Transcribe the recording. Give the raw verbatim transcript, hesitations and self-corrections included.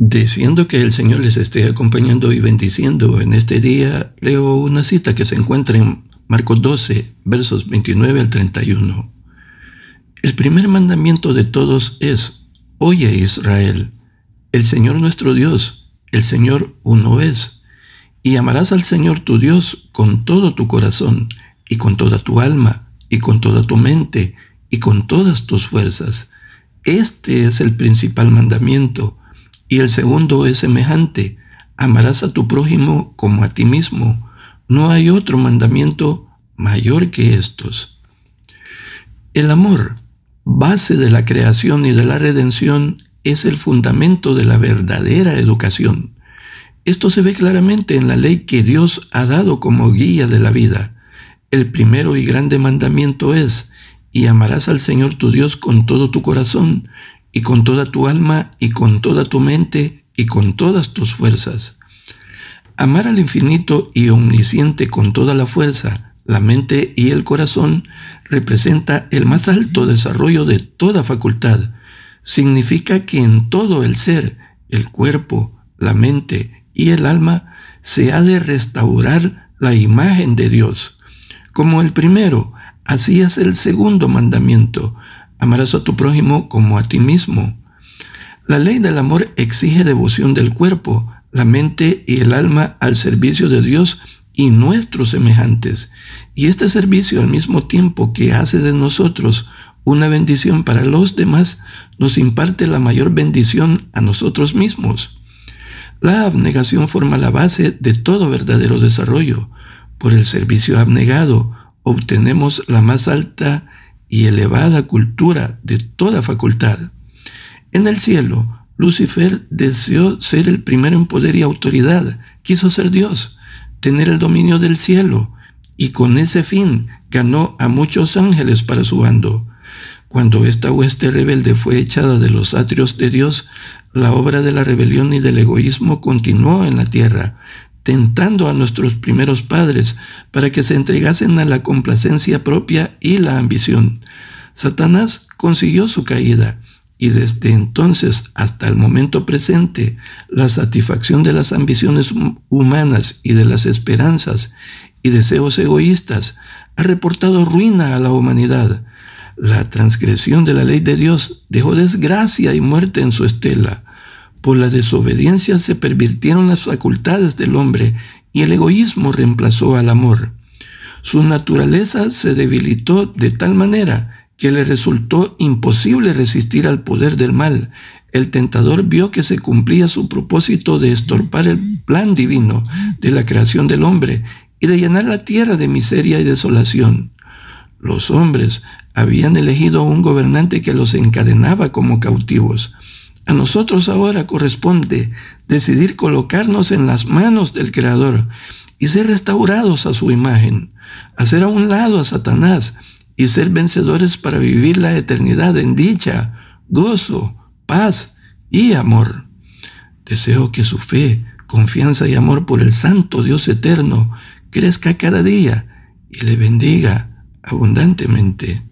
Deseando que el Señor les esté acompañando y bendiciendo en este día, leo una cita que se encuentra en Marcos doce, versos veintinueve al treinta y uno. El primer mandamiento de todos es: Oye, Israel, el Señor nuestro Dios, el Señor uno es, y amarás al Señor tu Dios con todo tu corazón, y con toda tu alma, y con toda tu mente, y con todas tus fuerzas. Este es el principal mandamiento. Y el segundo es semejante: amarás a tu prójimo como a ti mismo. No hay otro mandamiento mayor que estos. El amor, base de la creación y de la redención, es el fundamento de la verdadera educación. Esto se ve claramente en la ley que Dios ha dado como guía de la vida. El primero y grande mandamiento es: y amarás al Señor tu Dios con todo tu corazón, y con toda tu alma, y con toda tu mente, y con todas tus fuerzas. Amar al infinito y omnisciente con toda la fuerza, la mente y el corazón representa el más alto desarrollo de toda facultad. Significa que en todo el ser, el cuerpo, la mente y el alma, se ha de restaurar la imagen de Dios. Como el primero, así es el segundo mandamiento: amarás a tu prójimo como a ti mismo. La ley del amor exige devoción del cuerpo, la mente y el alma al servicio de Dios y nuestros semejantes. Y este servicio, al mismo tiempo que hace de nosotros una bendición para los demás, nos imparte la mayor bendición a nosotros mismos. La abnegación forma la base de todo verdadero desarrollo. Por el servicio abnegado obtenemos la más alta y elevada cultura de toda facultad. En el cielo, Lucifer deseó ser el primero en poder y autoridad. Quiso ser Dios, tener el dominio del cielo, y con ese fin ganó a muchos ángeles para su bando. Cuando esta hueste rebelde fue echada de los atrios de Dios, la obra de la rebelión y del egoísmo continuó en la tierra, tentando a nuestros primeros padres para que se entregasen a la complacencia propia y la ambición. Satanás consiguió su caída, y desde entonces hasta el momento presente, la satisfacción de las ambiciones humanas y de las esperanzas y deseos egoístas ha reportado ruina a la humanidad. La transgresión de la ley de Dios dejó desgracia y muerte en su estela. Por la desobediencia se pervirtieron las facultades del hombre y el egoísmo reemplazó al amor. Su naturaleza se debilitó de tal manera que le resultó imposible resistir al poder del mal. El tentador vio que se cumplía su propósito de estorpar el plan divino de la creación del hombre y de llenar la tierra de miseria y desolación. Los hombres habían elegido un gobernante que los encadenaba como cautivos. A nosotros ahora corresponde decidir colocarnos en las manos del Creador y ser restaurados a su imagen, hacer a un lado a Satanás y ser vencedores para vivir la eternidad en dicha, gozo, paz y amor. Deseo que su fe, confianza y amor por el Santo Dios eterno crezca cada día y le bendiga abundantemente.